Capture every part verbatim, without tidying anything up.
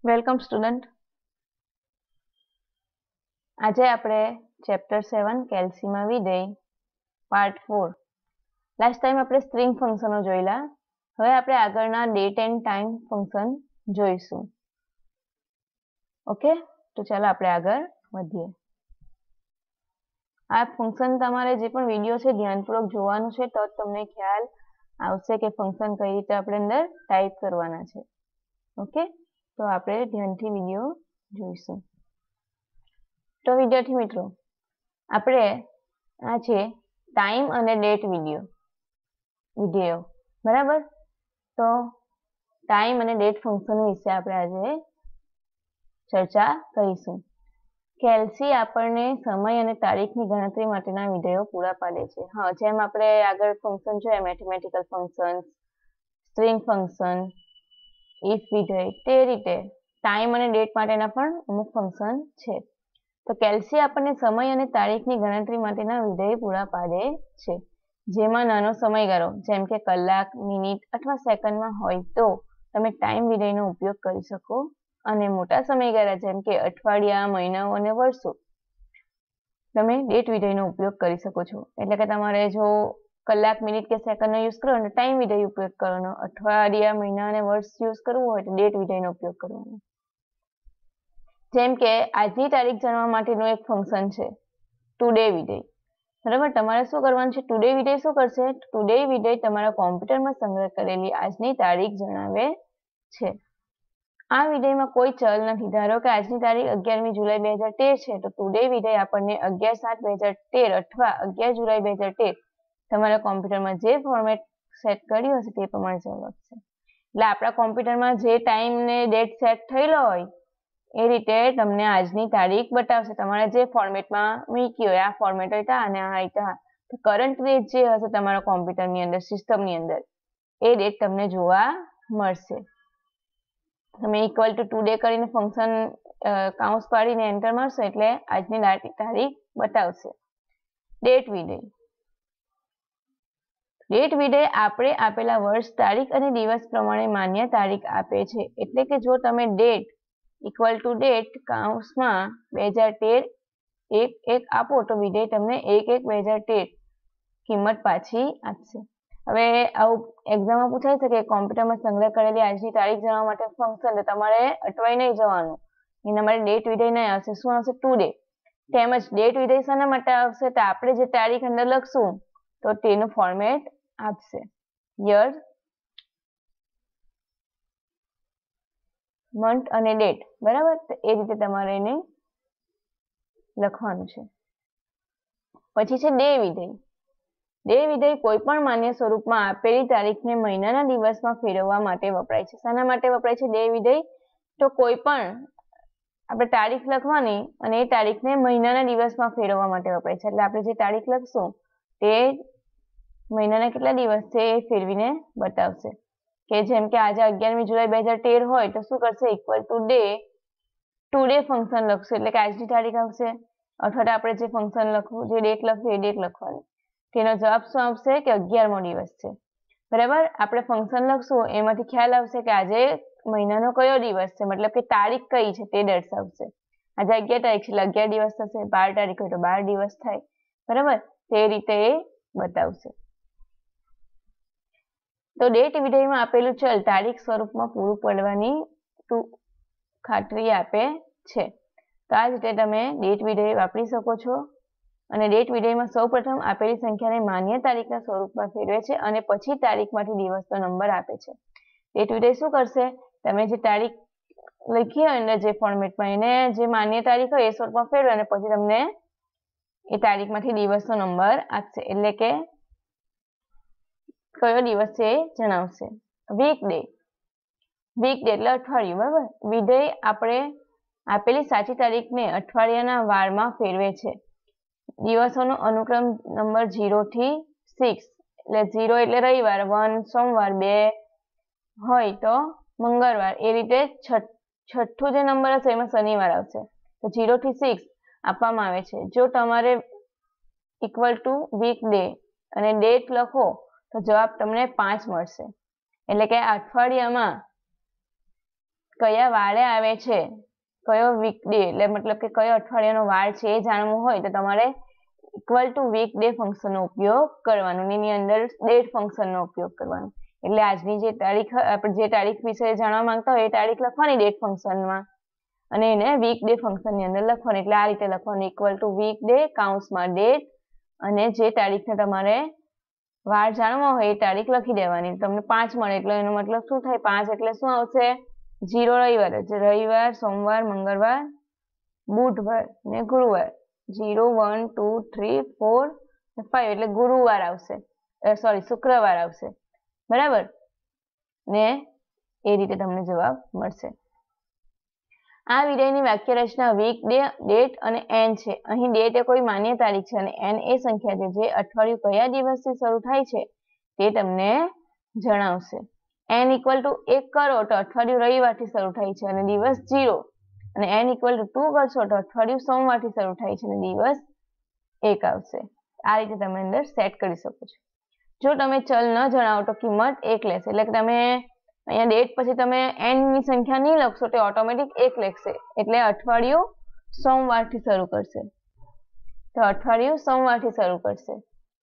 Welcome student. આજે આપણે chapter seven કેલ્સીમાં વિધેય પાર્ટ ફોર. લાસ્ટ ટાઈમ આપણે સ્ટ્રિંગ ફંક્શનો જોયેલા. હવે આપણે આગળના ડેટ એન્ડ ટાઈમ ફંક્શન જોઈશું. ઓકે, તો ચાલો આપણે આગળ વધીએ. આ ફંક્શન તમારે જે પણ વિડીયો છે ધ્યાનપૂર્વક જોવાનું છે, તો જ તમને ખ્યાલ આવશે કે ફંક્શન કઈ રીતે આપણે અંદર ટાઈપ કરવાના છે. ઓકે, તો આપણે ધ્યાનથી વિડીયો જોઈશું. તો વિદ્યાર્થી મિત્રો, આપણે આ છે ટાઈમ અને ડેટ વિડીયો વિધેયો, બરાબર. તો ટાઈમ અને ડેટ ફંક્શન વિશે આપણે આજે ચર્ચા કરીશું. કેલ્સી આપણને સમય અને તારીખની ગણતરી માટેના વિધેયો પૂરા પાડે છે. હા, જેમ આપણે આગળ ફંક્શન જોયા, mathematical function, string function, if વિધેય, તે રીતે ટાઈમ અને ડેટ માટેના પણ અમુક ફંક્શન છે. તો કેલ્સી આપણને સમય અને તારીખની ગણતરી માટેના વિધેય પૂરા પાડે છે. જેમાં નાનો સમયગાળો જેમ કે કલાક, મિનિટ અથવા સેકન્ડમાં હોય તો તમે ટાઈમ વિધેયનો ઉપયોગ કરી શકો, અને મોટા સમયગાળા જેમ કે અઠવાડિયા, મહિનાઓ અને વર્ષો તમે ડેટ વિધેયનો ઉપયોગ કરી શકો છો. એટલે કે તમારે જો કલાક, મિનિટ કે સેકન્ડનો યુઝ કરો તો ટાઈમ વિધેય ઉપયોગ કરવાનો, અઠવાડિયા, મહિના અને વર્ષ યુઝ કરવું હોય તો ડેટ વિધેયનો ઉપયોગ કરવાનો. જેમ કે આજની તારીખ જાણવા માટેનું એક ફંક્શન છે ટુડે વિધેય, બરાબર. તમારે શું કરવાનું છે? ટુડે વિધેય શું કરશે? ટુડે વિધેય તમારા કોમ્પ્યુટરમાં સંગ્રહ કરેલી આજની તારીખ જણાવે છે. આ વિધેયમાં કોઈ ચલ નથી. ધારો કે આજની તારીખ અગિયારમી જુલાઈ બે હજાર તેર છે, તો ટુડે વિધેય આપણને અગિયાર સાત બે હજાર તેર અથવા અગિયાર જુલાઈ બે હજાર તેર તમારા કોમ્પ્યુટરમાં જે ફોર્મેટ સેટ કર્યું હશે તે પ્રમાણે જવાબ આપશે. એટલે આપણા કોમ્પ્યુટરમાં જે ટાઈમ ને ડેટ સેટ થયેલો હોય એ રીતે તમને આજની તારીખ બતાવશે. તમારે જે ફોર્મેટમાં મૂકી હોય, આ ફોર્મેટ હતા અને આ હતા, તો કરંટ ડેટ જે હશે તમારા કોમ્પ્યુટરની અંદર, સિસ્ટમની અંદર, એ ડેટ તમને જોવા મળશે. તમે ઇક્વલ ટુ ટુડે કરીને ફંક્શન કાઉન્સ પાડીને એન્ટર મારશો એટલે આજની તારીખ બતાવશે. ડેટ વિધેય. ડેટ વિધેય આપણે આપેલા વર્ષ, તારીખ અને દિવસ પ્રમાણે માન્ય તારીખ આપે છે. એટલે કે જો તમે ડેટ ઇક્વલ ટુ ડેટ કાઉન્સમાં બે હજાર તેર એક એક આપો તો વિધેય તમને એક એક બે હજાર તેર કિંમત પાછી આપશે. હવે આવું એક્ઝામમાં પૂછાઈ શકે, કોમ્પ્યુટરમાં સંગ્રહ કરેલી આજની તારીખ જાણવા માટે ફંક્શન, તો તમારે અટવાઈ નહીં જવાનું. એના માટે ડેટ વિધેય નહીં આવશે. શું આવશે? ટુડે. તેમજ ડેટ વિધેય શાના માટે આવશે? તો આપણે જે તારીખ અંદર લખશું તો તેનું ફોર્મેટ આપશે. યર, મંથ અને ડેટ, બરાબર. તો એ રીતે તમારે એને લખવાનું છે. પછી છે ડે વિધેય. ડે વિધેય કોઈ પણ માન્ય સ્વરૂપમાં આપેલી તારીખને મહિનાના દિવસમાં ફેરવવા માટે વપરાય છે. શાના માટે વપરાય છે ડે વિધેય? તો કોઈ પણ આપણે તારીખ લખવાની અને એ તારીખને મહિનાના દિવસમાં ફેરવવા માટે વપરાય છે. એટલે આપણે જે તારીખ લખશું તે મહિનાના કેટલા દિવસ છે એ ફેરવીને બતાવશે. કે જેમ કે આજે અગિયારમી જુલાઈ બે હજાર તેર હોય તો શું કરશે? Equal today, today function લખશે એટલે કે આજની તારીખ આવશે. અથવા તો આપણે જે ફંક્શન લખવું, જે ડેટ લખવું એ ડેટ લખવાની. તેનો જવાબ શું આવશે? કે અગિયારમો દિવસ છે, બરાબર. આપણે ફંક્શન લખશું એમાંથી ખ્યાલ આવશે કે આજે મહિનાનો કયો દિવસ છે, મતલબ કે તારીખ કઈ છે તે દર્શાવશે. આજે અગિયાર તારીખ છે એટલે અગિયાર દિવસ થશે, બાર તારીખ હોય તો બાર દિવસ થાય, બરાબર. તે રીતે એ બતાવશે. તો ડેટ વિધેયમાં આપેલું ચલ તારીખ સ્વરૂપમાં પૂરું પાડવાની ખાતરી આપે છે. તો આ રીતે તમે ડેટ વિધેય વાપરી શકો છો. અને ડેટ વિધેયમાં સૌપ્રથમ આપેલી સંખ્યાને માન્ય તારીખના સ્વરૂપમાં ફેરવે છે અને પછી તારીખમાંથી દિવસનો નંબર આપે છે. ડેટ વિધેય શું કરશે? તમે જે તારીખ લખી હોય અંદર જે ફોર્મેટમાં, એને જે માન્ય તારીખ હોય એ સ્વરૂપમાં ફેરવે અને પછી તમને એ તારીખમાંથી દિવસનો નંબર આપશે. એટલે કે કયો દિવસ છે એ જણાવશે. Week day. વીક ડે એટલે અઠવાડિયું, બરાબર. વિધેય આપણે આપેલી સાચી તારીખને અઠવાડિયાના વારમાં ફેરવે છે. દિવસોનો અનુક્રમ નંબર ઝીરો થી સિક્સ, એટલે ઝીરો એટલે રવિવાર, વન સોમવાર, બે હોય તો મંગળવાર, એ રીતે છઠ્ઠું જે નંબર હશે એમાં શનિવાર આવશે. તો ઝીરો થી સિક્સ આપવામાં આવે છે. જો તમારે ઇક્વલ ટુ વીક ડે અને ડેટ લખો તો જવાબ તમને પાંચ મળશે. એટલે કે અઠવાડિયામાં કયા વારે આવે છે, કયો વીકડે એટલે મતલબ કે કયો અઠવાડિયાનો વાર છે એ જાણવું હોય તો તમારે ઇક્વલ ટુ વીકડે ફંક્શનનો ઉપયોગ કરવાનો. એની અંદર ડેટ ફંક્શનનો ઉપયોગ કરવાનો. એટલે આજની જે તારીખ આપણે જે તારીખ વિશે જાણવા માંગતા હોય એ તારીખ લખવાની ડેટ ફંક્શનમાં અને એને વીકડે ફંક્શનની અંદર લખવાની. એટલે આ રીતે લખવાનું ઇક્વલ ટુ વીકડે કાઉન્સમાં ડેટ અને જે તારીખને તમારે વાર જાણવા હોય એ તારીખ લખી દેવાની. તમને પાંચ મળે એટલે એનો મતલબ શું થાય? પાંચ એટલે શું આવશે? જીરો રવિવાર, રવિવાર, સોમવાર, મંગળવાર, બુધવાર ને ગુરુવાર. Zero one two three four five એટલે ગુરુવાર આવશે, સોરી શુક્રવાર આવશે, બરાબર ને એ રીતે તમને જવાબ મળશે. આ વિધેયની વાક્ય રચના વીક ડે, ડેટ અને એન છે. અહીં ડેટ એ કોઈ માન્ય તારીખ છે અને એન એ સંખ્યા છે જે અઠવાડિયું કયા દિવસથી શરૂ થાય છે તે તમને જણાવશે. એન ઇક્વલ ટુ એક કરો તો અઠવાડિયું રવિવારથી શરૂ થાય છે અને દિવસ જીરો, અને એન ઇક્વલ ટુ ટુ કરશો તો અઠવાડિયું સોમવારથી શરૂ થાય છે અને દિવસ એક આવશે. આ રીતે તમે અંદર સેટ કરી શકો છો. જો તમે ચલ ન જણાવો તો કિંમત એક લેશે. એટલે કે તમે અહીંયા ડેટ પછી તમે એન ની સંખ્યા નહીં લખશો તો ઓટોમેટિક એક લેશે. એટલે અઠવાડિયું સોમવારથી શરૂ કરશે. તો અઠવાડિયું સોમવારથી શરૂ કરશે.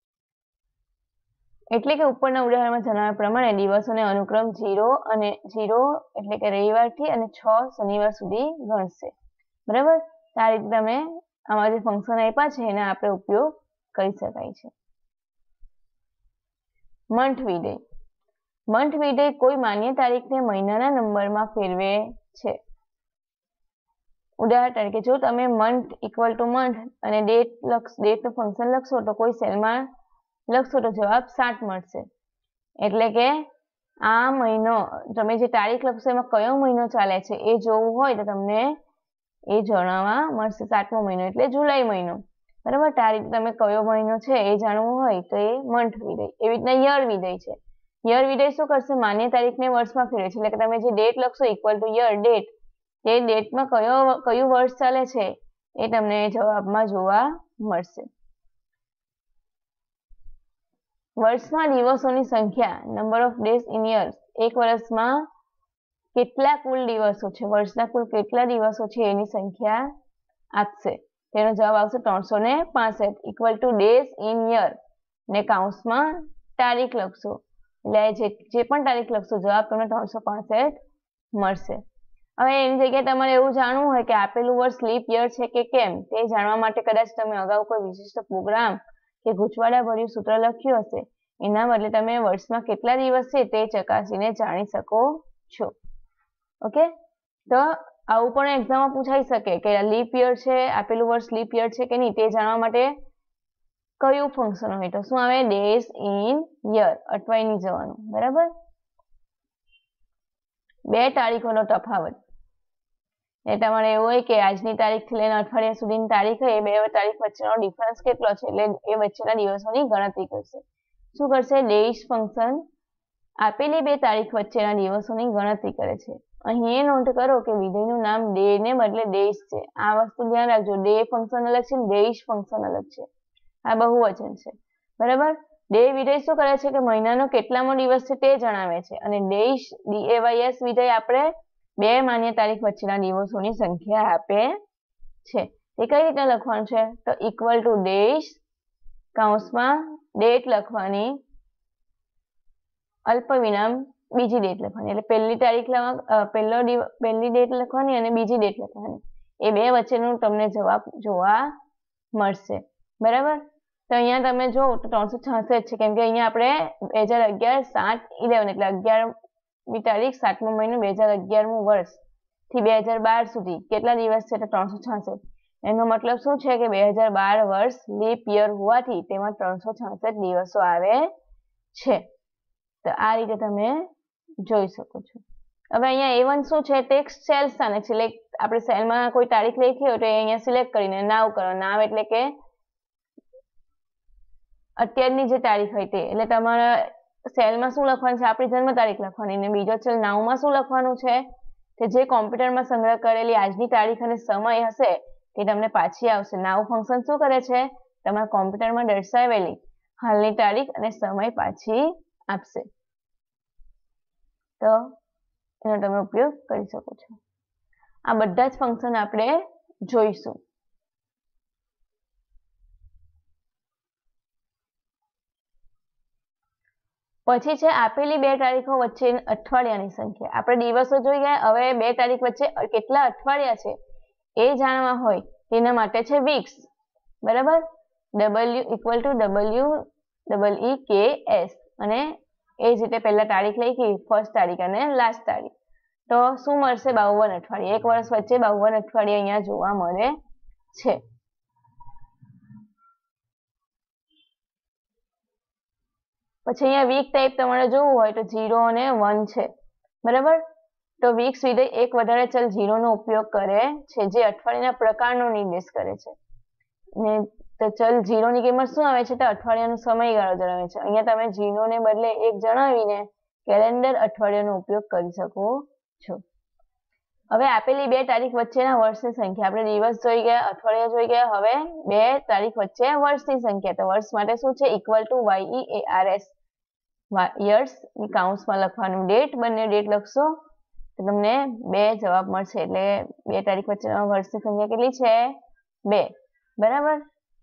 એટલે કે ઉપરના ઉદાહરણમાં જણાવ્યા પ્રમાણે દિવસોને અનુક્રમ જીરો અને જીરો એટલે કે રવિવારથી અને છ શનિવાર સુધી ગણશે. બરાબર? આ રીતે તમે આમાં જે ફંક્શન આપ્યા છે એના આપણે ઉપયોગ કરી શકાય છે. મંથ વિધેય. મંથ વિધેય કોઈ માન્ય તારીખને મહિનાના નંબરમાં ફેરવે છે. ઉદાહરણ તરીકે જો તમે મંથ ઇક્વલ ટુ મંથ અને ડેટ લક્ષ ડેટનું ફંક્શન લખશો તો કોઈ સેલમાં લખશો તો જવાબ સાત મળશે. એટલે કે આ મહિનો તમે જે તારીખ લખશો એમાં કયો મહિનો ચાલે છે એ જોવું હોય તો તમને એ જણાવવા મળશે. સાતમો મહિનો એટલે જુલાઈ મહિનો, બરાબર? આ રીતે તમે કયો મહિનો છે એ જાણવું હોય તો એ મંથ વિધેય. એવી રીતના યર વિધેય છે. યર વિધેય શું કરશે? માન્ય તારીખને વર્ષમાં ફેરવે છે. એટલે કે તમે જે ડેટ લખશો ઇક્વલ ટુ યર ડેટ, તે ડેટમાં કયો કયું વર્ષ ચાલે છે એ તમને જવાબમાં જોવા મળશે. વર્ષમાં દિવસોની સંખ્યા number of days in years. એક વર્ષમાં કેટલા કુલ દિવસો છે, વર્ષના કુલ કેટલા દિવસો છે એની સંખ્યા આપશે. તેનો જવાબ આવશે ત્રણસો ને પાસઠ equal to days in year ને કાઉન્સમાં તારીખ લખશો. એટલે જે જે પણ તારીખ લખશો જવાબ તમને ત્રણસો પાસઠ મળશે. હવે એની જગ્યાએ તમારે એવું જાણવું હોય કે આપેલું વર્ષ લીપ યર છે કે કેમ તે જાણવા માટે કદાચ તમે અગાઉ કોઈ વિશિષ્ટ પ્રોગ્રામ કે ગૂંચવાડા ભર્યું સૂત્ર લખ્યું હશે. એના બદલે તમે વર્ષમાં કેટલા દિવસ છે તે ચકાસીને જાણી શકો છો. ઓકે, તો આવું પણ એક્ઝામમાં પૂછાઈ શકે કે લીપ યર છે, આપેલું વર્ષ લીપ યર છે કે નહીં તે જાણવા માટે કયું ફંક્શન હોય તો શું આવે? Days in year. અટવાઈ નહીં જવાનું, બરાબર? બે તારીખોનો તફાવત. એ તમારે એવું હોય કે આજની તારીખથી લઈને અઠવાડિયા સુધીની તારીખ હોય એ બે તારીખ વચ્ચેનો ડિફરન્સ કેટલો છે એટલે એ વચ્ચેના દિવસોની ગણતરી કરશે. શું કરશે? ડેઝ ફંક્શન આપેલી બે તારીખ વચ્ચેના દિવસોની ગણતરી કરે છે. અહીં એ નોંધ કરો કે વિધેયનું નામ ડે ને બદલે ડેઝ છે. આ વસ્તુ ધ્યાન રાખજો. ડે ફંક્શન અલગ છે, ડેઝ ફંક્શન અલગ છે. આ બહુવચન છે, બરાબર? ડે વિધેય શું કરે છે કે મહિનાનો કેટલામો દિવસ છે તે જણાવે છે અને ડેઝ ડીએવાયએસ વિધેય આપણે બે માન્ય તારીખ વચ્ચેના દિવસોની સંખ્યા આપે છે. તે કઈ રીતે લખવાનું છે? તો ઇક્વલ ટુ ડેઝ કાઉન્સમાં ડેટ લખવાની, અલ્પ વિરામ બીજી ડેટ લખવાની. એટલે પહેલી તારીખ પહેલો પહેલી ડેટ લખવાની અને બીજી ડેટ લખવાની. એ બે વચ્ચેનું તમને જવાબ જોવા મળશે, બરાબર? તો અહીંયા તમે જો તો ત્રણસો છાસઠ છે કેમ કે અહીંયા આપણે બે હજાર અગિયાર સાત ઇલેવન એટલે અગિયારમી તારીખ સાતમો મહિનો બે હજાર અગિયારમું વર્ષ થી બે હજાર બાર સુધી કેટલા દિવસ છે? તો ત્રણસો છાસઠ. એનો મતલબ શું છે કે બે હજાર બાર વર્ષ લીપ યર હોવાથી તેમાં ત્રણસો છાસઠ દિવસો આવે છે. તો આ રીતે તમે જોઈ શકો છો. હવે અહીંયા એ વન શું છે? તે સેલ સ્થાનક છે. એટલે આપણે સેલમાં કોઈ તારીખ લખી હોય તો એ અહીંયા સિલેક્ટ કરીને નાવ કરો. નાવ એટલે કે અત્યારની જે તારીખ હોય તે. એટલે તમારા સેલમાં શું લખવાનું છે? આપણી જન્મ તારીખ લખવાની. અને બીજો સેલ નાવમાં શું લખવાનું છે? કે જે કોમ્પ્યુટરમાં સંગ્રહ કરેલી આજની તારીખ અને સમય હશે તે તમને પાછી આવશે. નાવ ફંક્શન શું કરે છે? તમારા કોમ્પ્યુટરમાં દર્શાવેલી હાલની તારીખ અને સમય પાછી આપશે. તો એનો તમે ઉપયોગ કરી શકો છો. આ બધા જ ફંક્શન આપણે જોઈશું. પછી છે આપેલી બે તારીખો વચ્ચે અઠવાડિયાની સંખ્યા. આપણે દિવસો જોઈ ગયા, હવે બે તારીખ વચ્ચે કેટલા અઠવાડિયા છે એ જાણવા હોય તેના માટે છે વીક્સ. બરાબર, W equal to W double E K S, અને એ જ રીતે પહેલા તારીખ લખી, ફર્સ્ટ તારીખ અને લાસ્ટ તારીખ. તો શું મળશે? બાવન અઠવાડિયા. એક વર્ષ વચ્ચે બાવન અઠવાડિયા અહીંયા જોવા મળે છે. પછી અહીંયા વીક ટાઈપ તમારે જોવું હોય તો ઝીરો અને વન છે. બરાબર, તો વીક્સ વિધેય એક વધારે ચલ ઝીરો નો ઉપયોગ કરે છે, જે અઠવાડિયાના પ્રકારનો નિર્દેશ કરે છે. ને તો ચલ ઝીરો ની કિંમત શું આવે છે? તો અઠવાડિયાનો સમયગાળો જણાવે છે. અહીંયા તમે ઝીરો ને બદલે એક જણાવીને કેલેન્ડર અઠવાડિયાનો ઉપયોગ કરી શકો છો. હવે આપેલી બે તારીખ વચ્ચેના વર્ષની સંખ્યા. આપણે દિવસ જોઈ ગયા, અઠવાડિયા જોઈ ગયા, હવે બે તારીખ વચ્ચે વર્ષની સંખ્યા. તો વર્ષ માટે શું છે? Equal to Y E A R S, years ની કાઉન્સમાં લખવાનું ડેટ, બંને ડેટ લખશો તો તમને બે જવાબ મળશે. એટલે બે તારીખ વચ્ચેના વર્ષની સંખ્યા કેટલી છે? બે. બરાબર.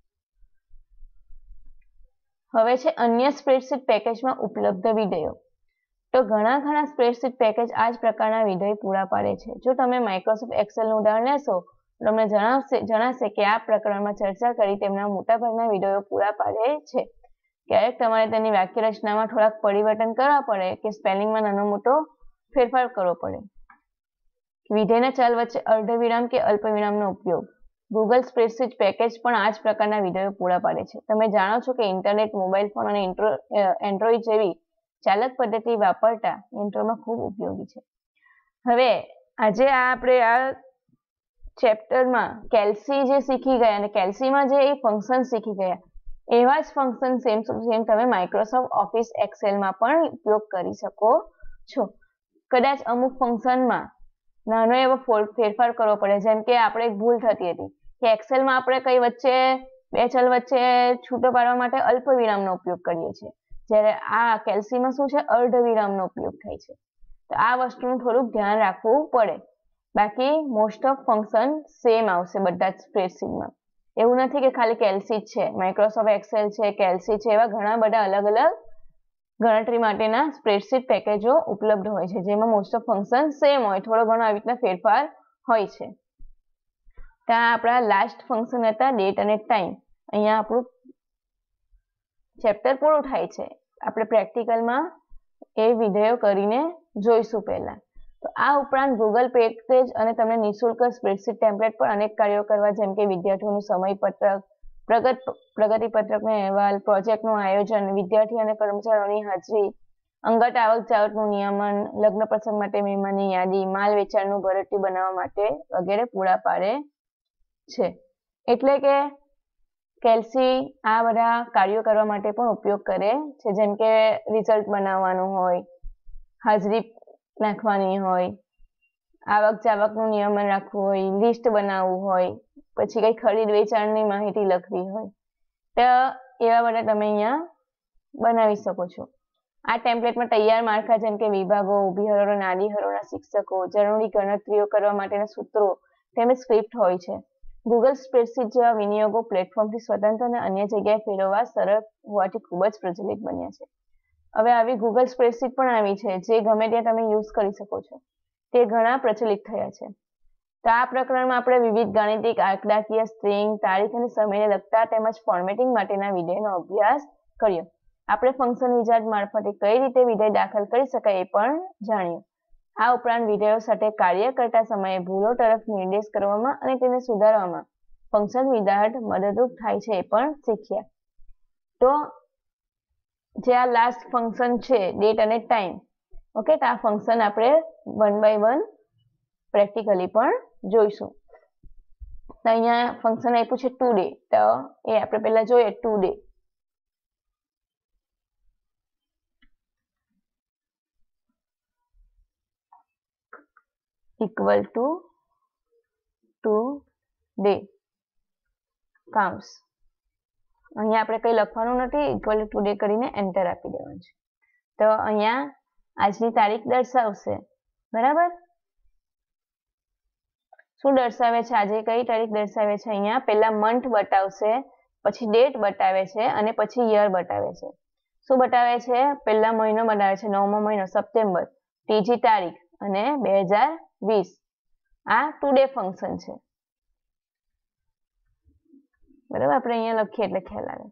હવે છે અન્ય સ્પ્રેડશીટ પેકેજમાં ઉપલબ્ધ વિધેયો. તો ઘણા ઘણા સ્પ્રેડશીટ પેકેજ આ જ પ્રકારના વિધેય પૂરા પાડે છે. જો તમે માઇક્રોસોફ્ટ એક્સેલનું ઉદાહરણ લેશો તો તમને જણાવશે જણાશે કે આ પ્રકરણમાં ચર્ચા કરી તેમના મોટાભાગના વિધેયો પૂરા પાડે છે. ક્યારેક તમારે તેની વાક્ય રચનામાં થોડાક પરિવર્તન કરવા પડે કે સ્પેલિંગમાં નાનો મોટો ફેરફાર કરવો પડે. વિધેયના ચલ વચ્ચે અર્ધવિરામ કે અલ્પવિરામનો ઉપયોગ. ગૂગલ સ્પ્રેડશીટ પેકેજ પણ આ જ પ્રકારના વિધેયો પૂરા પાડે છે. તમે જાણો છો કે ઇન્ટરનેટ, મોબાઈલ ફોન અને એન્ડ્રોઈડ જેવી ચાલક પદ્ધતિ વાપરતા યંત્રોમાં ખૂબ ઉપયોગી છે. હવે આજે આ આપણે આ ચેપ્ટરમાં કેલ્સી જે શીખી ગયા અને કેલ્સીમાં જે ફંક્શન શીખી ગયા, એવા જ ફંક્શન સેમ સેમ તમે માઇક્રોસોફ્ટ ઓફિસ એક્સેલમાં પણ ઉપયોગ કરી શકો છો. કદાચ અમુક ફંક્શનમાં નાનો એવો ફેરફાર કરવો પડે, જેમ કે આપણે એક ભૂલ થતી હતી કે એક્સેલમાં આપણે કઈ વચ્ચે બે ચલ વચ્ચે છૂટો પાડવા માટે અલ્પ વિરામનો ઉપયોગ કરીએ છીએ, જ્યારે આ કેલ્સીમાં શું છે? અર્ધવિરામનો ઉપયોગ થાય છે. તો આ વસ્તુનું થોડુંક ધ્યાન રાખવું પડે. બાકી મોસ્ટ ઓફ ફંક્શન સેમ આવશે બધા જ સ્પ્રેડશીટમાં. એવું નથી કે ખાલી કેલ્સી જ છે. માઇક્રોસોફ્ટ એક્સેલ છે, કેલ્સી છે, એવા ઘણા બધા અલગ અલગ ગણતરી માટેના સ્પ્રેડશીટ પેકેજો ઉપલબ્ધ હોય છે, જેમાં મોસ્ટ ઓફ ફંક્શન સેમ હોય, થોડો ઘણો આવી રીતના ફેરફાર હોય છે. ત્યાં આપણા લાસ્ટ ફંક્શન હતા ડેટ અને ટાઈમ. અહીંયા આપણું ચેપ્ટર પૂરું થાય છે. આપણે પ્રેક્ટિકલમાં એ વિધેયો કરીને જોઈશું પહેલા. તો આ ઉપરાંત ગૂગલ પેકેજ અને તમને નિઃશુલ્ક સ્પ્રેડશીટ ટેમ્પલેટ પર અનેક કાર્યો કરવા, જેમ કે વિદ્યાર્થીઓનું સમયપત્રક, પ્રગત પ્રગતિ પત્રકનો અહેવાલ, પ્રોજેક્ટનું આયોજન, વિદ્યાર્થી અને કર્મચારીઓની હાજરી, અંગત આવક જાવકનું નિયમન, લગ્ન પ્રસંગ માટે મહેમાનની યાદી, માલ વેચાણનું ભરતીયું બનાવવા માટે વગેરે પૂરા પાડે છે. એટલે કે કેલ્સી આ બધા કાર્યો કરવા માટે પણ ઉપયોગ કરે છે, જેમ કે રિઝલ્ટ બનાવવાનું હોય, હાજરી નાખવાની હોય, આવક જાવકનું નિયમન રાખવું હોય, લિસ્ટ બનાવવું હોય, પછી કઈ ખરીદ વેચાણની માહિતી લખવી હોય, તો એવા બધા તમે અહીંયા બનાવી શકો છો. આ ટેમ્પલેટમાં તૈયાર માળખા, જેમ કે વિભાગો, ઊભી હરોળો, નાની હરોળના શિક્ષકો, જરૂરી ગણતરીઓ કરવા માટેના સૂત્રો તેમજ સ્ક્રિપ્ટ હોય છે. ગૂગલ સ્પ્રેડશીટ જેવા વિનિયોગો પ્લેટફોર્મથી સ્વતંત્ર અને અન્ય જગ્યાએ ફેરવવા સરળ હોવાથી ખૂબ જ પ્રચલિત બન્યા છે. હવે આવી ગૂગલ સ્પ્રેડશીટ પણ આવી છે, જે ગમે ત્યાં તમે યુઝ કરી શકો છો. તે ઘણા પ્રચલિત થયા છે. તો આ પ્રકરણમાં આપણે વિવિધ ગાણિતિક, આંકડાકીય, સ્ટ્રિંગ, તારીખ અને સમયને લગતા તેમજ ફોર્મેટિંગ માટેના વિધેયનો અભ્યાસ કર્યો. આપણે ફંક્શન વિઝાર્ડ મારફતે કઈ રીતે વિધેય દાખલ કરી શકાય એ પણ જાણ્યું. આ ઉપરાંત વિધેયો સાથે કાર્ય કરતા સમયે ભૂલો તરફ નિર્દેશ કરવામાં અને તેને સુધારવામાં ફંક્શન વિઝાર્ડ મદદરૂપ થાય છે એ પણ શીખ્યા. તો જે આ લાસ્ટ ફંક્શન છે ડેટ અને ટાઈમ, ઓકે, તો આ ફંક્શન આપણે વન બાય વન પ્રેક્ટિકલી પણ જોઈશું. તો અહીંયા ફંક્શન આપ્યું છે ટુ ડે, તો એ આપણે પહેલા જોઈએ. Today equal to today કાઉન્સ. અહીંયા આપણે કઈ લખવાનું નથી, ઇક્વલ ટુ ડે કરીને એન્ટર આપી દેવાનું છે. તો અહીંયા આજની તારીખ દર્શાવશે. બરાબર. શું દર્શાવે છે આજે કઈ તારીખ દર્શાવે છે? અહીંયા પહેલા મંથ બતાવશે, પછી ડેટ બતાવે છે અને પછી યર બતાવે છે. શું બતાવે છે? પહેલા મહિનો બતાવે છે નવમો મહિનો સપ્ટેમ્બર, ત્રીજી તારીખ અને બે હજાર વીસ. આ ટુડે ફંક્શન છે. બરાબર, આપણે અહીંયા લખીએ એટલે ખ્યાલ આવે.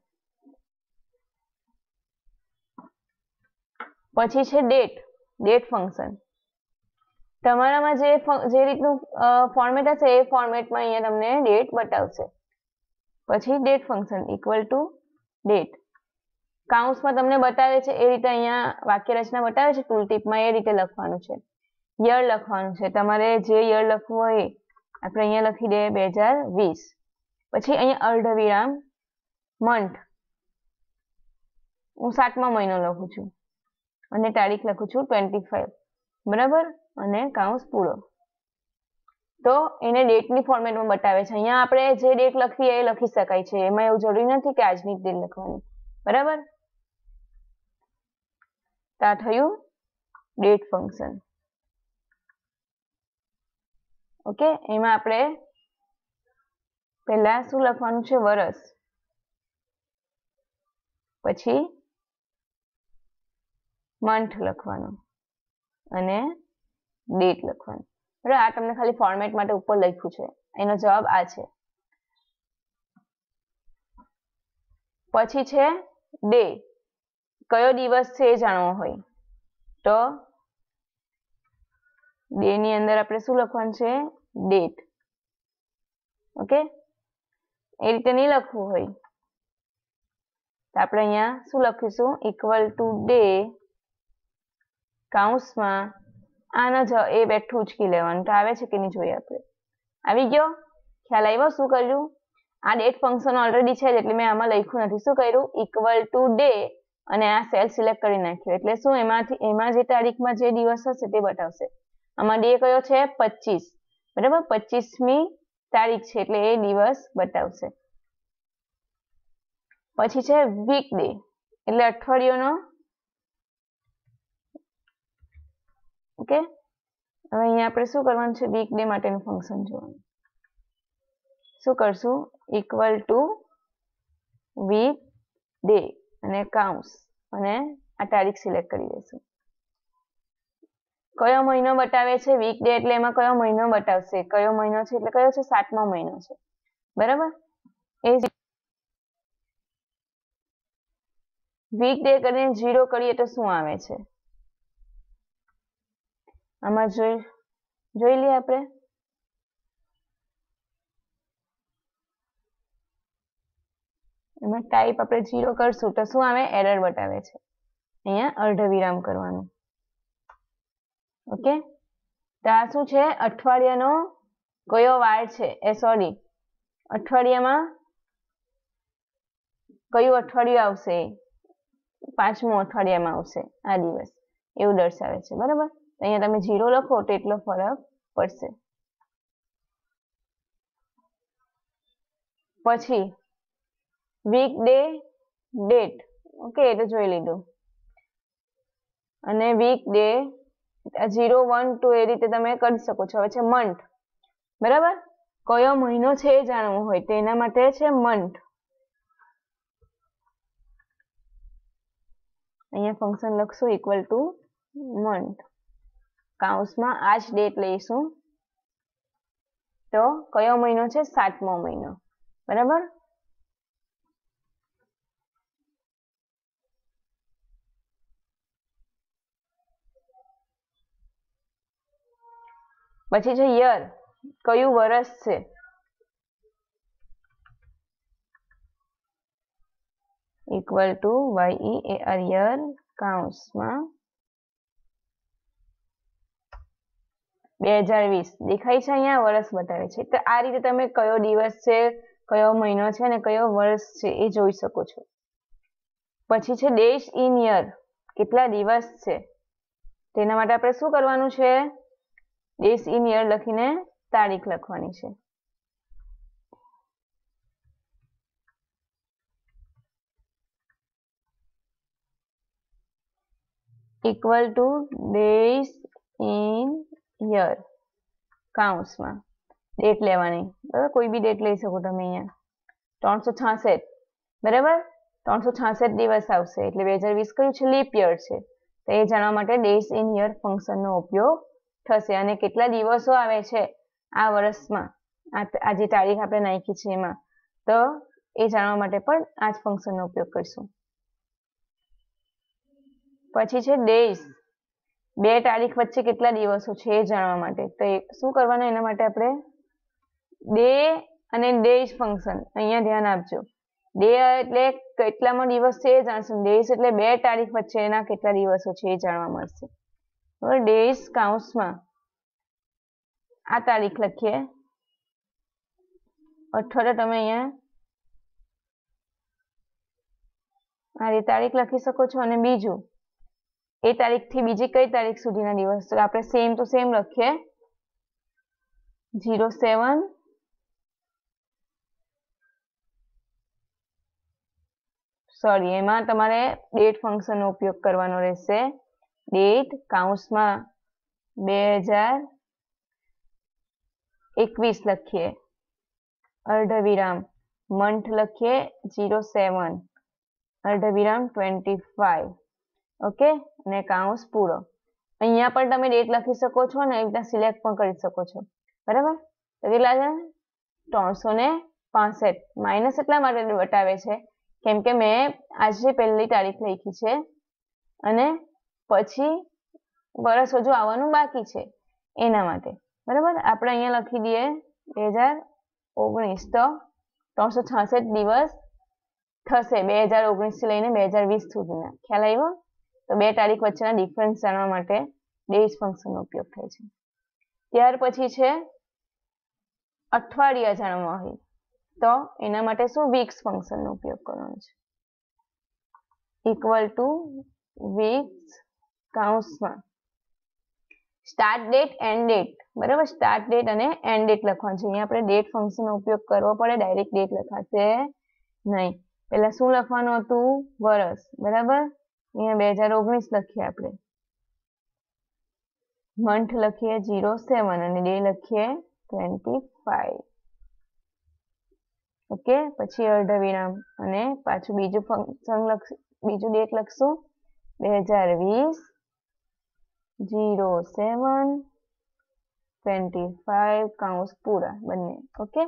પછી છે ડેટ, ડેટ ફંક્શન. તમારામાં જે જે રીતનું ફોર્મેટ હશે એ ફોર્મેટમાં અહીંયા તમને ડેટ બતાવશે. પછી date function equal to date. કાઉન્સમાં તમને બતાવે છે એ રીતે અહીંયા વાક્ય રચના બતાવે છે ટૂલ ટીપમાં, એ રીતે લખવાનું છે. યર લખવાનું છે. તમારે જે યર લખવું હોય આપણે અહીંયા લખી દઈએ બે હજાર વીસ. પછી અહીંયા અર્ધવિરામ મંથ. હું સાતમા મહિનો લખું છું અને તારીખ લખું છું ટ્વેન્ટી ફાઈવ. બરાબર, અને કાઉન્સ પૂરો. તો એને ડેટની ફોર્મેટમાં બતાવે છે. અહીંયા આપણે જે ડેટ લખવી એ લખી શકાય છે. એમાં એવું જરૂરી નથી કે આજની જ ડેટ લખવાની. બરાબર. તો આ થયું ડેટ ફંક્શન. ઓકે, એમાં આપણે પહેલા શું લખવાનું છે? વર્ષ. પછી મંથ લખવાનું અને ડેટ લખવાનું. બરાબર, આ તમને ખાલી ફોર્મેટ માટે ઉપર લખ્યું છે. એનો જવાબ આ છે. પછી છે ડે. કયો દિવસ છે એ જાણવો હોય તો ડે ની અંદર આપણે શું લખવાનું છે? ડેટ. ઓકે, એ રીતે નહીં લખવું હોય તો આપણે અહીંયા શું લખીશું? ઇક્વલ ટુ ડે કાઉન્સમાં આના જ એ બેઠું ઉચકી લેવાનું. તો આવે છે કે નહીં જોઈએ આપણે. આવી ગયો? ખ્યાલ આવ્યો શું કર્યું? આ ડેટ ફંક્શન ઓલરેડી છે એટલે મેં આમાં લખ્યું નથી. શું કર્યું? ઇક્વલ ટુ ડે અને આ સેલ સિલેક્ટ કરી નાખ્યો. એટલે શું એમાંથી એમાં જે તારીખમાં જે દિવસ હશે તે બતાવશે. આમાં ડે કયો છે? પચીસ. બરાબર, પચીસમી તારીખ છે એટલે એ દિવસ બતાવશે. પછી છે વીક ડે એટલે અઠવાડિયાનો. ઓકે, હવે અહીંયા આપણે શું કરવાનું છે? વીક ડે માટેનું ફંક્શન જોવાનું. શું કરશું? ઇક્વલ ટુ વીક ડે અને કાઉન્સ અને આ તારીખ સિલેક્ટ કરી દઈશું. કયો મહિનો બતાવે છે? વીક ડે એટલે એમાં કયો મહિનો બતાવશે? કયો મહિનો છે એટલે કયો છે? સાતમો મહિનો છે. બરાબર, એ વીક ડે કરીને ઝીરો કરીએ તો શું આવે છે? આમાં જોઈ જોઈ લઈએ આપણે. એમાં ટાઈપ આપણે ઝીરો કરશું તો શું આવે? એરર બતાવે છે. અહીંયા અર્ધવિરામ કરવાનું. ઓકે, તો આ શું છે? અઠવાડિયાનો કયો વાર છે? એ સોરી, અઠવાડિયામાં કયું અઠવાડિયું આવશે? પાંચમું અઠવાડિયામાં આવશે આ દિવસ, એવું દર્શાવે છે. બરાબર, અહીંયા તમે ઝીરો લખો તો એટલો ફરક પડશે. પછી વીક ડે ડેટ. ઓકે, એ તો જોઈ લીધું. અને weekday zero one two એ રીતે તમે કરી શકો છો. હવે છે મંથ. બરાબર, કયો મહિનો છે એ જાણવું હોય તો એના માટે છે મંથ. અહીંયા ફંક્શન લખશું ઇક્વલ ટુ મંથ. કાઉન્સમાં આ જ ડેટ લઈશું તો કયો મહિનો છે? સાતમો મહિનો. બરાબર, પછી છે યર. કયું વર્ષ છે? Equal to Y E A R year કાઉન્સમાં બે હજાર વીસ. દેખાય છે અહીંયા વર્ષ બતાવે છે. તો આ રીતે તમે કયો દિવસ છે, કયો મહિનો છે અને કયો વર્ષ છે એ જોઈ શકો છો. પછી છે ડેઝ ઇન યર. કેટલા દિવસ છે તેના માટે આપણે શું કરવાનું છે? ડેઝ ઇન યર લખીને તારીખ લખવાની છે. Equal to days in year કાઉન્સમાં ડેટ લેવાની, બરાબર, કોઈ બી ડેટ લઈ શકો તમે અહીંયા ત્રણસો છાસઠ, બરાબર, ત્રણસો છાસઠ દિવસ આવશે એટલે બે હજાર વીસ કયું છે? લીપ યર છે. તો એ જાણવા માટે ડેઝ ઇન યર ફંક્શનનો ઉપયોગ થશે. અને કેટલા દિવસો આવે છે આ વર્ષમાં, આ જે તારીખ આપણે નાખી છે એમાં, તો એ જાણવા માટે પણ આ જ ફંક્શનનો ઉપયોગ કરીશું. પછી છે ડેઝ, બે તારીખ વચ્ચે કેટલા દિવસો છે એ જાણવા માટે. તો શું કરવાનું એના માટે આપણે ડે અને ડેઝ ફંક્શન અહીંયા ધ્યાન આપજો. ડે એટલે કેટલામો દિવસ છે એ જાણશું, ડેઝ એટલે બે તારીખ વચ્ચેના કેટલા દિવસો છે એ જાણવા મળશે. બરાબર, ડેઝ કાઉન્સમાં આ તારીખ લખીએ અથવા તો તમે અહીંયા આ તારીખ લખી શકો છો. અને બીજું એ તારીખથી બીજી કઈ તારીખ સુધીના દિવસ, તો આપણે સેમ ટુ સેમ લખીએ ઝીરો સેવન સોરી એમાં તમારે ડેટ ફંક્શનનો ઉપયોગ કરવાનો રહેશે. ડેટ કાઉન્સમાં બે હજાર એકવીસ લખીએ, અર્ધવિરામ મંથ લખીએ ઝીરો સેવન, અર્ધવિરામ ટ્વેન્ટી ફાઈવ, ઓકે, અને કાઉન્સ પૂરો. અહીંયા પણ તમે ડેટ લખી શકો છો ને એ રીતના સિલેક્ટ પણ કરી શકો છો, બરાબર. તો કેટલા છે? ત્રણસો ને પાસઠ. માઇનસ એટલા માટે બતાવે છે કેમ કે મેં આજે પહેલી તારીખ લખી છે અને પછી વર્ષ હજુ આવવાનું બાકી છે એના માટે, બરાબર. આપણે અહીંયા લખી દઈએ બે હજાર ઓગણીસ, તો ત્રણસો છાસઠ દિવસ થશે બે હજાર ઓગણીસ થી લઈને બે હજાર વીસ સુધીના. ખ્યાલ આવ્યો? તો બે તારીખ વચ્ચેના ડિફરન્સ જાણવા માટે ડેઝ ફંક્શનનો ઉપયોગ થાય છે. ત્યાર પછી છે અઠવાડિયા જાણવા હોય તો એના માટે શું વીક્સ ફંક્શનનો ઉપયોગ કરવાનો છે. ઇક્વલ ટુ વીક્સ કાઉન્સમાં સ્ટાર્ટ ડેટ એન્ડ ડેટ, બરાબર, સ્ટાર્ટ ડેટ અને એન્ડ ડેટ લખવાનું છે. અહીંયા આપણે ડેટ ફંક્શનનો ઉપયોગ કરવો પડે, ડાયરેક્ટ ડેટ લખાશે નહીં. પહેલા શું લખવાનું હતું? વર્ષ, બરાબર. અહીંયા બે હજાર ઓગણીસ લખીએ આપણે, મંથ લખીએ ઝીરો સેવન અને ડે લખીએ ટ્વેન્ટી ફાઈવ, ઓકે. પછી અર્ધવિરામ અને પાછું બીજું ફંક્શન લખ બીજું ડેટ લખશું બે હજાર વીસ ઝીરો સેવન ટ્વેન્ટી ફાઈવ કાઉન્સ પૂરા બંને, ઓકે.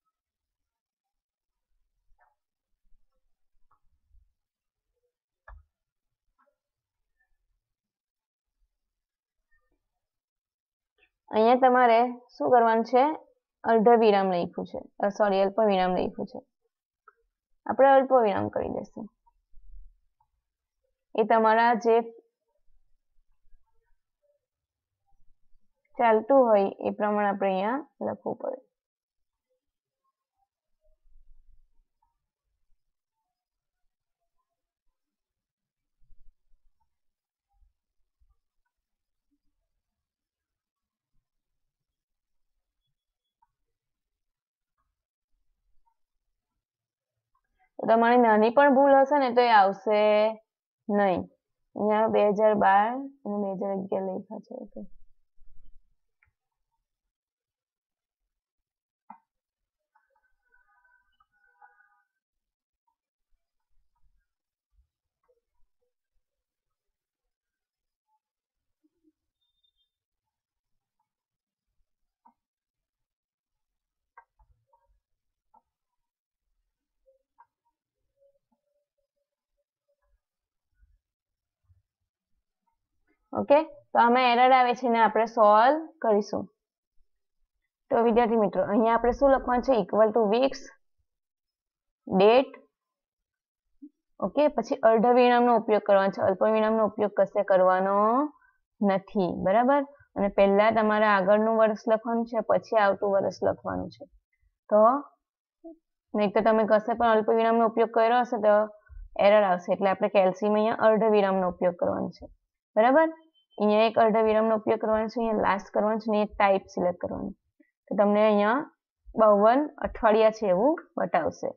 અહીંયા તમારે શું કરવાનું છે? અર્ધવિરામ લખ્યું છે, સોરી અલ્પ વિરામ લખ્યું છે, આપણે અલ્પ વિરામ કરી દઈશું. એ તમારા જે ચાલતું હોય એ પ્રમાણે આપણે અહીંયા લખવું પડે. તો તમારી નાની પણ ભૂલ હશે ને તો એ આવશે નહીં. અહીંયા બે હજાર બાર અને બે હજાર અગિયાર લખ્યા છે, ઓકે. ઓકે, તો આમાં એરર આવે છે ને આપણે સોલ્વ કરીશું. તો વિદ્યાર્થી મિત્રો અહીંયા આપણે શું લખવાનું છે? Equal to weeks date, okay. પછી અર્ધવિરામનો ઉપયોગ કરવાનો છે, અલ્પવિરામનો ઉપયોગ કશે કરવાનો નથી, બરાબર. અને પહેલા તમારે આગળનું વર્ષ લખવાનું છે, પછી આવતું વર્ષ લખવાનું છે. તો નહીં તો તમે કશે પણ અલ્પવિરામનો ઉપયોગ કર્યો હશે તો એરર આવશે, એટલે આપણે કેલ્સીમાં અહીંયા અર્ધવિરામનો ઉપયોગ કરવાનો છે, બરાબર. અહીંયા એક અર્ધવિરામનો ઉપયોગ કરવાનો છે, અહીંયા લાસ્ટ કરવાનું છે ને એક ટાઈપ સિલેક્ટ કરવાનું. તો તમને અહીંયા બાવન અઠવાડિયા છે એવું બતાવશે.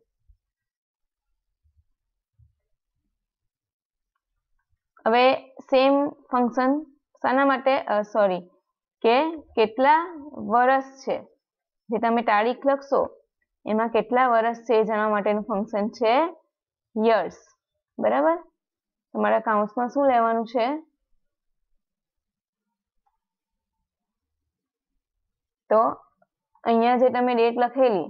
હવે સેમ ફંક્શન શાના માટે સોરી કે કેટલા વર્ષ છે, જે તમે તારીખ લખશો એમાં કેટલા વર્ષ છે એ જાણવા માટેનું ફંક્શન છે યર્સ. બરાબર. તમારા કાઉન્સમાં શું લેવાનું છે? તો અહીંયા જે તમે ડેટ લખેલી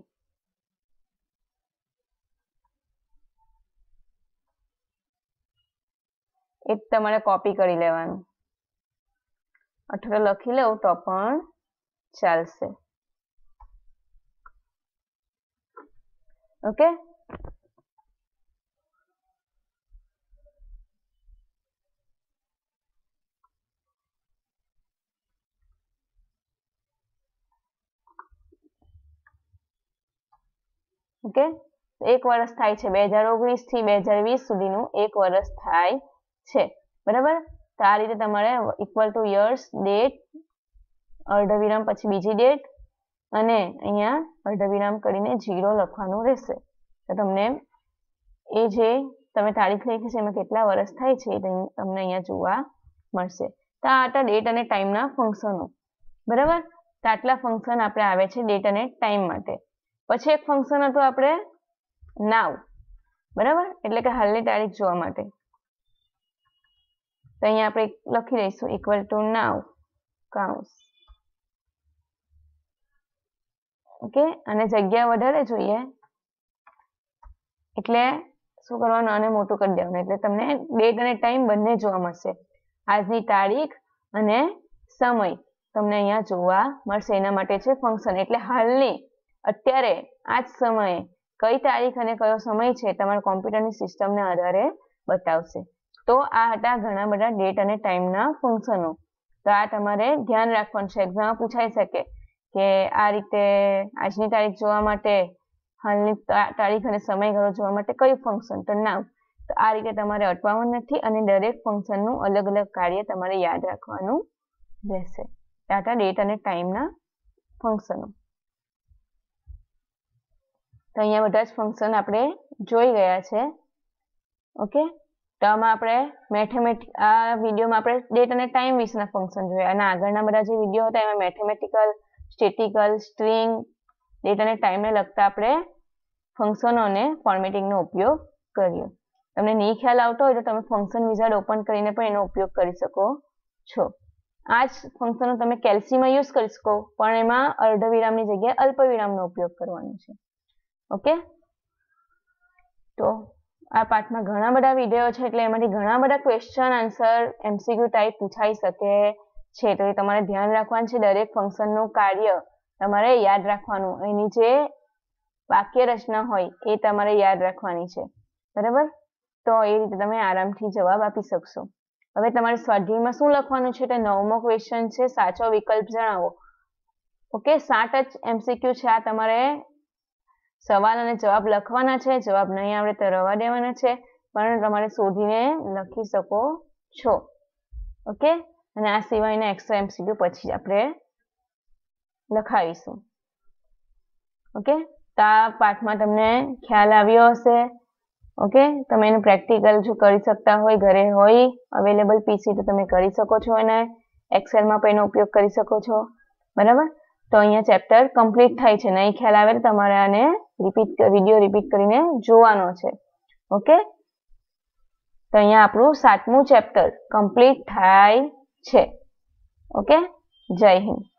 એ તમારે કોપી કરી લેવાનું. અથવા લખી લઉં તો પણ ચાલશે. ઓકે. ઓકે. એક વર્ષ થાય છે બે હજાર ઓગણીસ થી બે હજાર વીસ સુધીનું એક વર્ષ થાય છે. બરાબર. તો આ રીતે તમારે ઇક્વલ ટુ યર્સ, ડેટ, અર્ધવિરામ પછી બીજી ડેટ અને અહીંયા અર્ધવિરામ કરીને જીરો લખવાનું રહેશે. તો તમને એ જે તમે તારીખ લખી છે એમાં કેટલા વર્ષ થાય છે એ તમને અહીંયા જોવા મળશે. તો આ હતા ડેટ અને ટાઈમના ફંક્શનો. બરાબર. તો આટલા ફંક્શન આપણે આવે છે ડેટ અને ટાઈમ માટે. પછી એક ફંક્શન હતું આપણે નાવ. બરાબર. એટલે કે હાલની તારીખ જોવા માટે. તો અહીંયા આપણે લખી દઈશું ઇક્વલ ટુ નાવ કાઉન્સ. ઓકે. અને જગ્યા વધારે જોઈએ એટલે શું કરવાનું? આને મોટું કરી દેવાનું. એટલે તમને ડેટ અને ટાઈમ બંને જોવા મળશે. આજની તારીખ અને સમય તમને અહીંયા જોવા મળશે. એના માટે છે ફંક્શન. એટલે હાલની અત્યારે આ જ સમયે કઈ તારીખ અને કયો સમય છે તમારા કોમ્પ્યુટરની સિસ્ટમને આધારે બતાવશે. તો આ હતા ઘણા બધા ડેટ અને ટાઈમના ફંક્શનો. તો આ તમારે ધ્યાન રાખવાનું છે. એક્ઝામમાં પૂછાઈ શકે કે આ રીતે આજની તારીખ જોવા માટે, હાલની તારીખ અને સમયગાળો જોવા માટે કયું ફંક્શન? તો નાવ. તો આ રીતે તમારે અટવાનું નથી અને દરેક ફંક્શનનું અલગ અલગ કાર્ય તમારે યાદ રાખવાનું રહેશે. આ હતા ડેટ અને ટાઈમના ફંક્શનો. તો અહીંયા બધા જ ફંક્શન આપણે જોઈ ગયા છે. ઓકે. તો આમાં આપણે મેથેમેટિક આ વિડીયોમાં આપણે ડેટ અને ટાઈમ વિશેના ફંક્શન જોયા અને આગળના બધા જે વિડીયો હતા એમાં મેથેમેટિકલ, સ્ટેટિકલ, સ્ટ્રિંગ, ડેટ અને ટાઈમને લગતા આપણે ફંક્શનો અને ફોર્મેટિંગનો ઉપયોગ કર્યો. તમને નહીં ખ્યાલ આવતો હોય તો તમે ફંક્શન વિઝાર્ડ ઓપન કરીને પણ એનો ઉપયોગ કરી શકો છો. આ જ ફંક્શનો તમે કેલ્સીમાં યુઝ કરી શકો પણ એમાં અર્ધવિરામની જગ્યાએ અલ્પવિરામનો ઉપયોગ કરવાનો છે. ઓકે. તો આ પાઠમાં ઘણા બધા વિડીયો છે એટલે એમાંથી ઘણા બધા ક્વેશ્ચન આન્સર એમસીક્યુ ટાઈપ પૂછાઈ શકે છે. તો એ તમારે ધ્યાન રાખવાનું છે. દરેક ફંક્શનનું કાર્ય તમારે યાદ રાખવાનું. એની જે વાક્ય રચના હોય એ તમારે યાદ રાખવાની છે. બરાબર. તો એ રીતે તમે આરામથી જવાબ આપી શકશો. હવે તમારે સ્વાધ્યાયમાં શું લખવાનું છે? તો નવમો ક્વેશ્ચન છે સાચો વિકલ્પ જણાવો. ઓકે. સાત જ એમસીક્યુ છે. આ તમારે સવાલ અને જવાબ લખવાના છે. જવાબ નહીં આવડે તો રવા દેવાના છે પણ તમારે શોધીને લખી શકો છો. ઓકે. અને આ સિવાયના એક્સ્ટ્રા એમસીક્યુ પછી આપણે લખાવીશું. ઓકે. તો આ પાઠમાં તમને ખ્યાલ આવ્યો હશે. ઓકે. તમે એનું પ્રેક્ટિકલ જો કરી શકતા હોય, ઘરે હોય અવેલેબલ પીસી તો તમે કરી શકો છો અને એક્સેલમાં પણ એનો ઉપયોગ કરી શકો છો. બરાબર. તો અહીંયા ચેપ્ટર કમ્પ્લીટ થાય છે. નહીં ખ્યાલ આવે તો તમારે આને રિપીટ વિડીયો રિપીટ કરીને જોવાનો છે. ઓકે. તો અહીંયા આપણું સાતમું ચેપ્ટર કમ્પ્લીટ થાય છે. ઓકે. જય હિન્દ.